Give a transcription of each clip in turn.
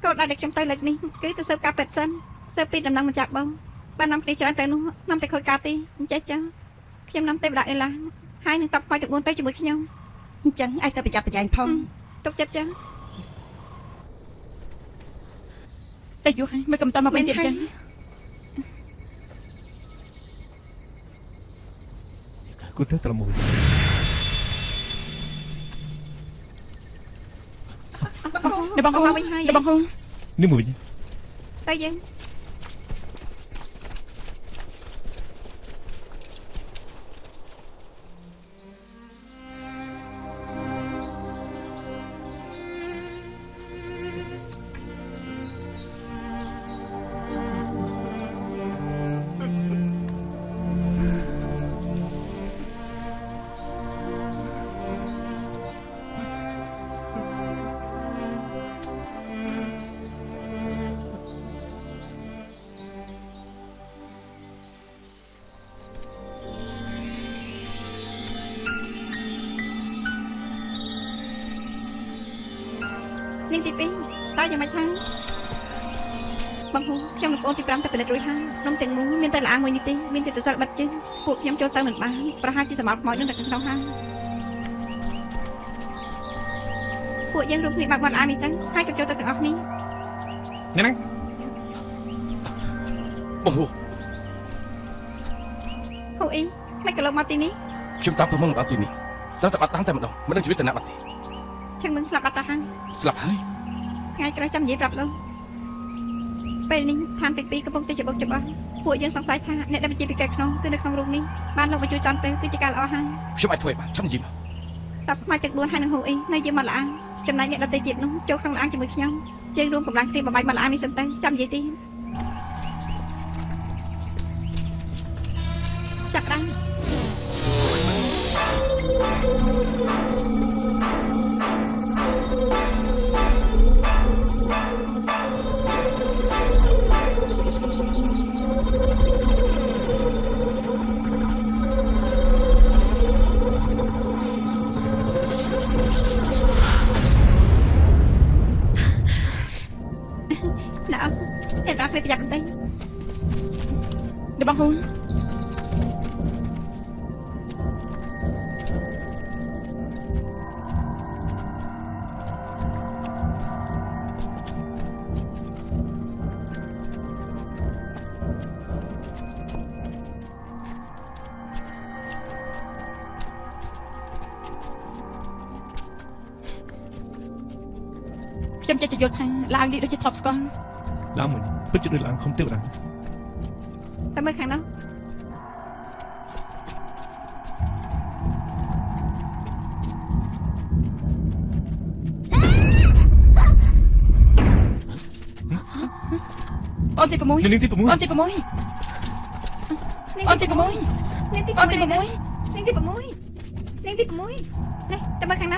កូនដែលខ្ញុំទៅលេខនេះគឺទៅស៊ើបការប៉ែតសិនស៊ើបពីដំណឹងម្ចាស់បងបាននាំគ្នាច្រើនទៅនោះនាំតែខូចការទេអញ្ចឹងចាខ្ញុំនាំទេវតាអេឡាហើយនឹងតបខ្វាយទាំង4ទៅជាមួយខ្ញុំអញ្ចឹងឯងទៅប្រយ័ត្នប្រយែងផងទុកចិត្តចាតែយូរហើយមិនកំតមកវិញទៀតចឹងគូទៅត្រមួយបងហូមកវិញហើយបងហូនេះមួយវិញទៅយើងនាងទី2តើយ៉ាងម៉េចហើយបងហូខ្ញុំនឹងបងទី5ទៅពិនិត្យរួចហើយនំទាំងមូលមានតែល្អមួយនេះទេមានតែសល់បិទជើងពួកខ្ញុំចូលទៅមិនបានប្រហែលជាសម្រាប់ខ្មោចនឹងតែក្នុងហើយពួកយើងរួមគ្នាបើកមាត់ល្អនេះទៅហើយចូលទៅទាំងអស់គ្នាណាបងហូហូអីមិនក៏លោកមកទីនេះខ្ញុំតាមប្រមងមកទីនេះស្រាប់តែបាត់តាមតែម្ដងមិនដឹងជីវិតទៅណាបាត់ទេចឹងនឹងស្លាប់បាត់ទៅហើយស្លាប់ហើយថ្ងៃក្រោយចាំនិយាយប្រាប់លោកពេលនេះឋានទាំងពីរកំពុងតែច្បុកច្បល់ពួកយើងសង្ស័យថាអ្នកដែលបញ្ជាពីកែក្នុងគឺនៅក្នុងរូបនេះបានលោកមកជួយតាន់ពេលគឺជាការល្អហើយខ្ញុំអាចធ្វើឲ្យបានចាំនិយាយមកតបខ្មាច់ទាំង4ហើយនឹងហូអីនៅជាមាត់ល្អចំណែកអ្នកដទៃទៀតនោះចូលក្នុងល្អជាមួយខ្ញុំយើងរួមកម្លាំងគ្នាបំបីមាត់ល្អនេះសិនទៅចាំនិយាយទីចាប់ដើមអ្នកដល់គ្នាប្រយ័ត្នបន្តិចដល់បងហូនខ្ញុំចេះតែយល់ថាឡើងនេះដូចជាធ្លាប់ស្គាល់ឡើងមួយពិតជាដូចឡើងខំទេវតាតែមើលខាងនោះអូនទី6 នាងទី6 អូនទី6អូនទី6នាងទី6នាងទី6នាងទី6នាងទី6នេះតែមើលខាងនោះ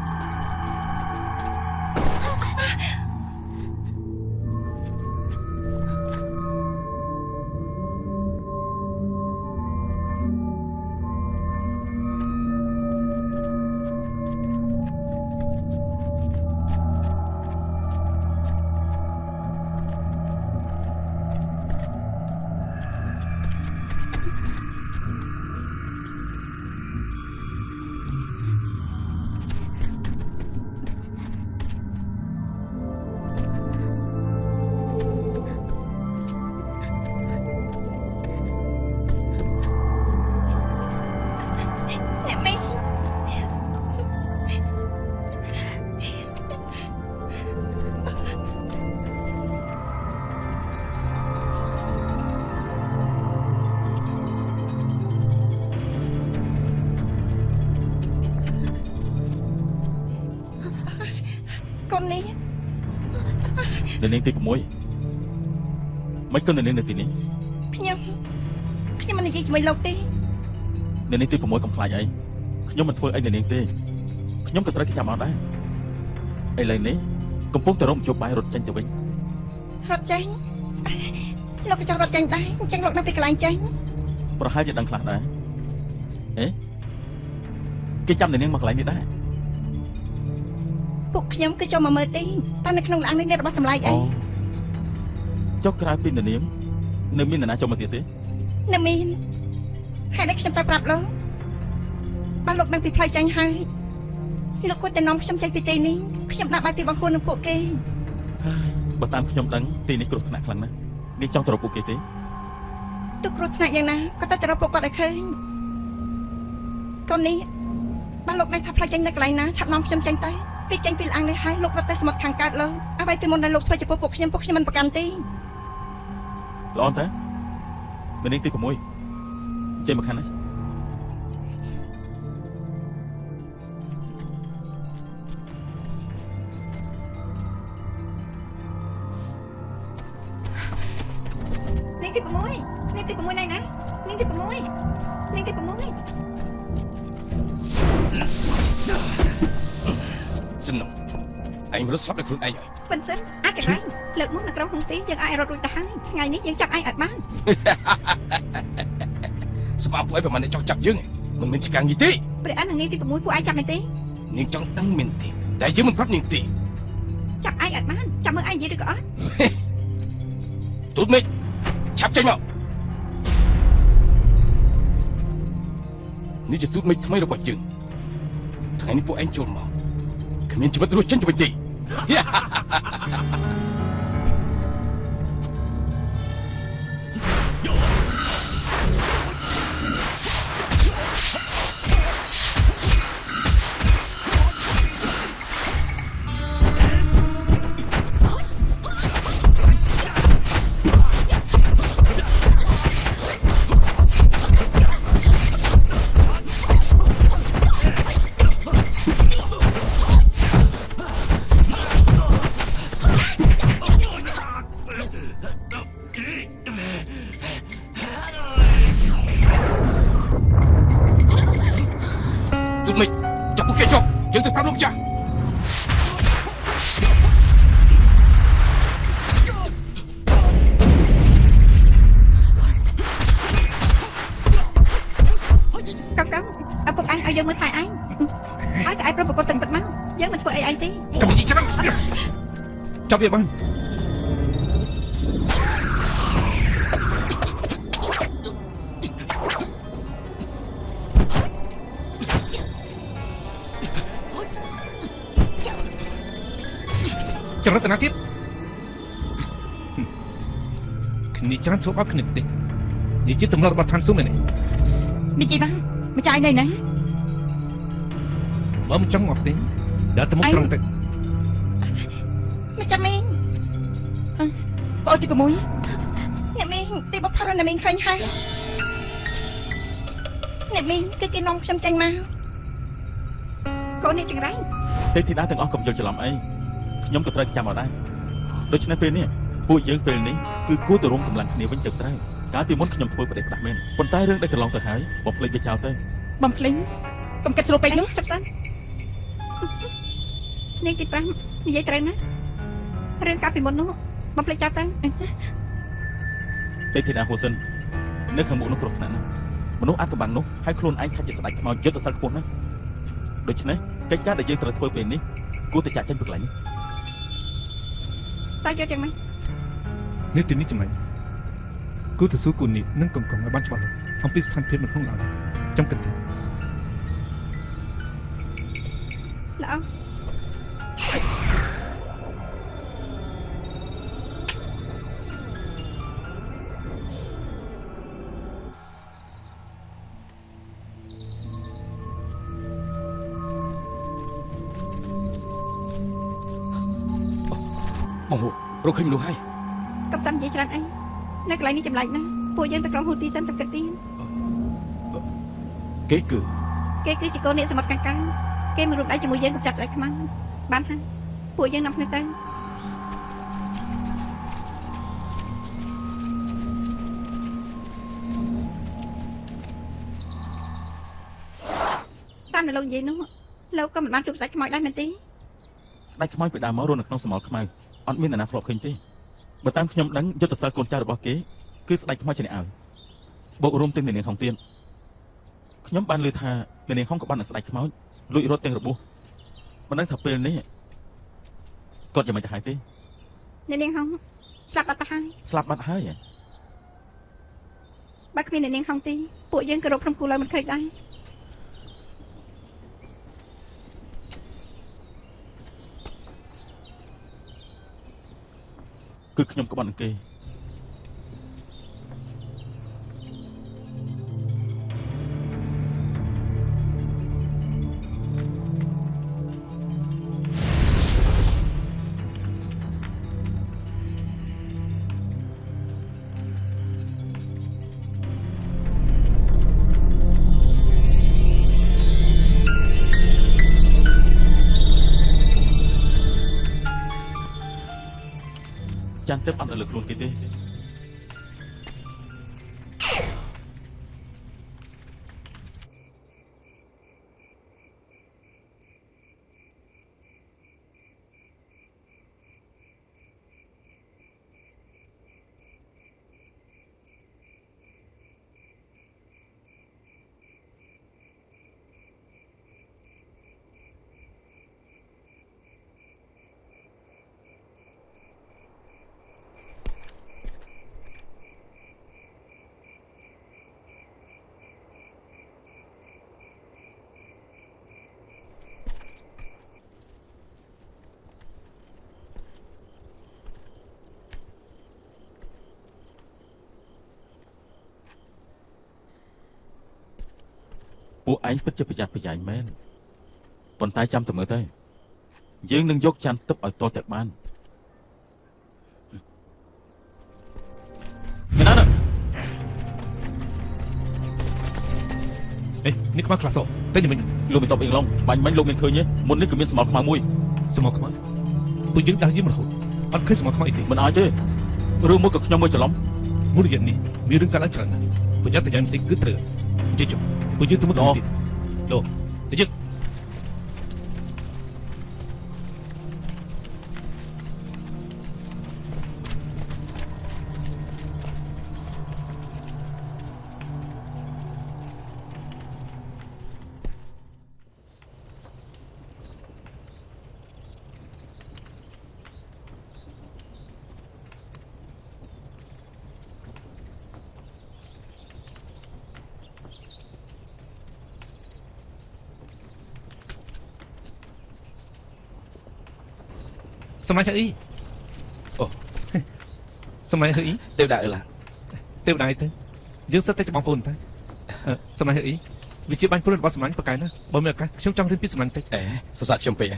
កូននេះនាងទី6មិនគន់នាងនៅទីនេះខ្ញុំមិននិយាយជាមួយលោកទេនាងទី6កំ ខ្លាចអីខ្ញុំមិនធ្វើអីនាងទេខ្ញុំក៏ត្រូវគេចាប់មកដែរឥឡូវនេះកំពុងតែរកជួបបាយរត់ចេញទៅវិញរត់ចេញលោកក៏ចង់រត់ចេញដែរអញ្ចឹងលោកនៅពីកន្លែងចេញប្រហែលជាដឹងខ្លះដែរគេចាប់នាងមកកន្លែងនេះដែរពួកខ្ញុំគឺចូលមកមើលទេតែនៅក្នុងឡាននេះរបស់ចម្លែកអីចុះក្រៅពីនាងនៅមាននរណាចូលមកទៀតទេនៅមានហើយតែខ្ញុំតែប្រាប់លោកបើលោកដឹងពីផ្លូវចាញ់ហើយលោកគាត់តែនាំខ្ញុំចេញពីទីនេះខ្ញុំដាក់បាយទីបង្ខួននឹងពួកគេបើតាមខ្ញុំដឹងទីនេះគ្រោះថ្នាក់ខ្លាំងណាស់នាងចង់ទៅរកពួកគេទេទោះគ្រោះថ្នាក់យ៉ាងណាក៏តែទៅរកពួកគាត់ឲ្យឃើញកូននេះបើលោកដឹងថាផ្លូវចេញនៅកន្លែងណាឆាប់នាំខ្ញុំចេញទៅពីចេញពីឡាននេះហើយលោករត់ទៅសមុទ្រខាងកើតលើអ្វីពីមុនដែលលោកធ្វើចំពោះពួកខ្ញុំមិនប្រកាន់ទេល្អតើនាងទី6ចេញមកខាងនេះនាងទី6ណៃណានាងទី6 សិននោះឯងរត់ស្លាប់ដោយខ្លួនឯងហើយប៉ិនសិនអាចចង្រៃលើកមុននៅក្រុងក្នុងទីយើងអាចរត់រួចទៅហើយថ្ងៃនេះយើងចាប់ឯងឲ្យបានសម្រាប់ពួកឯងប្រហែលអ្នកចង់ចាប់យើងមិនមានចកាំងយីទេព្រះអិននឹងនាងទី6ពួកឯងចាប់នេះទេនាងចង់ដឹងមែនទេតែយើងមិនប្រាប់នាងទេចាប់ឯងឲ្យបានចាប់មើលឯងនិយាយឬក៏អត់ទូតមេឃឆាប់ចេញមកនេះជាទូតមេឃថ្មីរបស់យើងថ្ងៃនេះពួកឯងចូលមកគ្មានជីវិតរស់ចេញទៅវិញទេចាប់វាបានចរិតណាទៀតគ្នាច្រើនធ្វើអត់គ្នាទេនិយាយទម្លាប់របស់ឋានស៊ុំនេះនិយាយបានម្ចាស់ឯងណាបើមិនចង់អត់ទេដើរទៅមុខត្រង់ទៅម្ចាស់មីងបងទី6អ្នកមីងទីបផារអ្នកមីងឃើញហើយអ្នកមីងគឺគេនាំខ្ញុំចេញមកកូននេះចង្រៃទេធីតាទាំងអស់កុំយល់ច្រឡំអីខ្ញុំក៏ត្រូវចាំអត់ដែរដូច្នេះពេលនេះពួកយើងពេលនេះគឺគួរទៅរួមកម្លាំងគ្នាវិញទៅត្រូវកាលពីមុនខ្ញុំធ្វើប្រទេសផ្ដាស់មែនប៉ុន្តែរឿងដែលកន្លងទៅហើយបំភ្លេចវាចោលទៅបំភ្លេចកុំគិតស្រួលពេកនោះចាប់សិននាងទី5និយាយត្រូវណារឿងកាលពីមុននោះបំភ្លេចចោលទៅទេធីតាហូសិននៅខាងមុខនោះគ្រោះថ្នាក់ណាស់មនុស្សអាចកំបាំងនោះហើយខ្លួនឯងថាជាស្ដេចខ្មោចយុទ្ធសាស្ត្រខ្ពស់ណាស់ដូច្នេះកិច្ចការដែលយើងត្រូវធ្វើពេលនេះគួរតែចាក់ចេញពីកន្លែងនេះតើយកយ៉ាងម៉េចនេះទីនេះចំណេញគូទៅសួរគូនេះនឹងកងឲ្យបានច្បាស់លាស់អំពីស្ថានភាពនៅក្នុងឡានចាំគិតទៅល្អរកឃើញមនុស្សហើយកុំតាមនិយាយច្រើនអីនៅកន្លែងនេះចម្លែកណាស់ពួកយើងទៅក្រុងហូទីសិនទៅគិតទៀតគេគឺជាកូនអ្នកសមុទ្រកាំងគេមករួមដៃជាមួយយើងកំចាត់ស្ដេចខ្មៅបានហើយពួកយើងនាំគ្នាទៅតាមនៅលោកនិយាយនោះលោកក៏មិនបានជួបស្ដេចខ្មៅដែរមែនទេស្ដេចខ្មៅពីដើមមករស់នៅក្នុងសមោលខ្មៅអត់មាននរណាធ្លាប់ឃើញទេបើតាមខ្ញុំដឹងយុទ្ធសាស្ត្រកូនចៅរបស់គេគឺស្ដេចខ្មៅជាអ្នកឲ្យបូករួមទាំងនាងហងទៀនខ្ញុំបានឮថានាងហងក៏បាននឹងស្ដេចខ្មៅលួចរត់ទាំងរបួសមិនដឹងថាពេលនេះគាត់យ៉ាងមិនទៅហើយទេអ្នកនាងហងស្លាប់បាត់ទៅហើយស្លាប់បាត់ហើយបើគ្មានអ្នកនាងហងទេពួកយើងក៏រកក្រុមគូឡើងមិនឃើញដែរគឺខ្ញុំក្បត់នឹងគេចាំទឹកអត់លើខ្លួនគេទេពួកឯងពិតជាប្រយ័ត្នប្រយែងមែនប៉ុន្តែចាំតែមើលទៅយើងនឹងយកចាន់ទឹកឲ្យទាល់តែបានណាណានេះខ្មៅខ្លះសតែនេះមិនលោកមិនតបអៀងឡងបាញ់មិញលោកមានឃើញទេមុននេះគឺមានស្មោះខ្មៅមួយស្មោះខ្មៅពួកយើងដើរយឺមរហូតអត់ឃើញស្មោះខ្មៅអីទេមិនអាចទេរឿងមួយក៏ខ្ញុំមើលច្រឡំមួយរយៈនេះមានរឿងកើតឡើងច្រើនណាស់ប្រយ័ត្នប្រយែងបន្តិចគឺត្រូវនិយាយចុះពួកយើងទៅមុខទៀតលោកទៅយើងសម័យអីអូសម័យអីទេវតាអឺឡាទេវតាអីទៅយើងសិតតែបងប្អូនតែសម័យអីវាជាបាញ់ព្រួនរបស់សម័យប្រកែណាបើមានឱកាសខ្ញុំចង់រៀនពីសម័យតិចសរស័ក្តិខ្ញុំពេក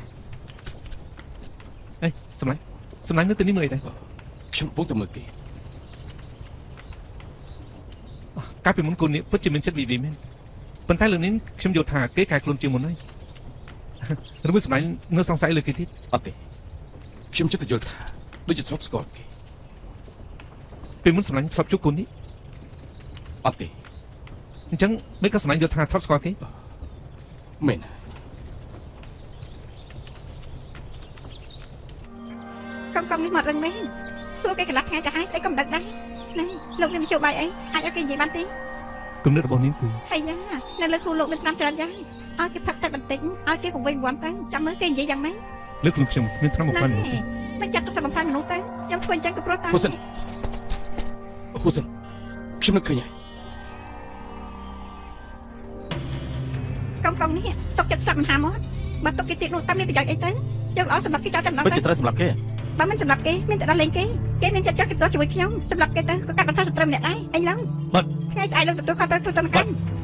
សម័យនៅទីនេះមើលអីដែរខ្ញុំពុកទៅមើលគេកាលពីមុនកូននេះពិតជាមានចិត្តវិវិមែនប៉ុន្តែលើកនេះខ្ញុំយល់ថាគេកែខ្លួនជាងមុនហើយឬមួយសម័យនៅសង្ស័យលើគេទៀតអត់ទេខ្ញុំចិត្តយល់ថាដូចជាធ្លាប់ស្គាល់គេពេលមុនសម្លាញ់ធ្លាប់ជួបកូននេះអត់ទេអញ្ចឹងមិនក៏សម្លាញ់យល់ថាធ្លាប់ស្គាល់គេមែនកំនេះមករឹងមែនសួរគេកន្លះថ្ងៃទៅហើយស្អីក៏មិនដឹងដែរនេះលោកមានមធ្យោបាយអីអាចឲ្យគេនិយាយបានទេគំនិតរបស់នាងគឺហើយយ៉ានៅលើខ្លួនលោកមានត្រាំច្រើនយ៉ាងឲ្យគេផឹកតែបន្តិចឲ្យគេពង្វេងវ័នទៅចាំមើលគេនិយាយយ៉ាងម៉េចលើខ្លួនខ្ញុំគ្មានត្រាំបំផ្លាញមនុស្សទេមិនចាត់ទុកតែបំផ្លាញមនុស្សទៅខ្ញុំធ្វើអញ្ចឹងក៏ព្រោះតែហ៊ូសិនខ្ញុំនឹកឃើញហើយកកំនេះសុកចិត្តស្លាប់មហាមាត់បើទុកគេទៀតនោះតើមានប្រយោជន៍អីទៅយើងល្អសម្រាប់គេចោលតែម្ដងទៅពិតជាត្រូវសម្រាប់គេបើមិនសម្រាប់គេមានតែដល់លេងគេមានចិត្តចោះជំទាស់ជាមួយខ្ញុំសម្រាប់គេទៅក៏កាត់បន្ថយសត្រូវម្នាក់ដែរអីឡើយបាត់ថ្ងៃស្អែកលោកទទួលខុសត្រូវទូទៅកម្ម